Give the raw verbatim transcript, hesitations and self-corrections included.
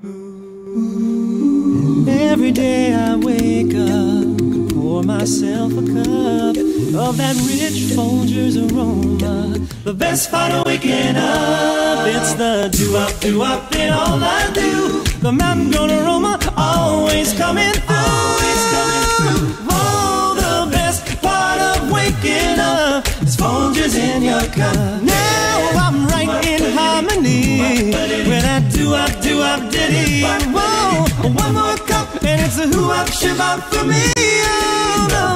And every day I wake up, pour myself a cup of that rich Folgers aroma. The best part of waking up, it's the do-up, do-up in all I do. The mountain goat aroma always coming through, always coming through. Oh, the best part of waking up is Folgers in your cup. Now I'm right in harmony with that do-up, do-up ditty. Whoa, one more cup and it's a hoo-up, ship-up for me. Oh, no.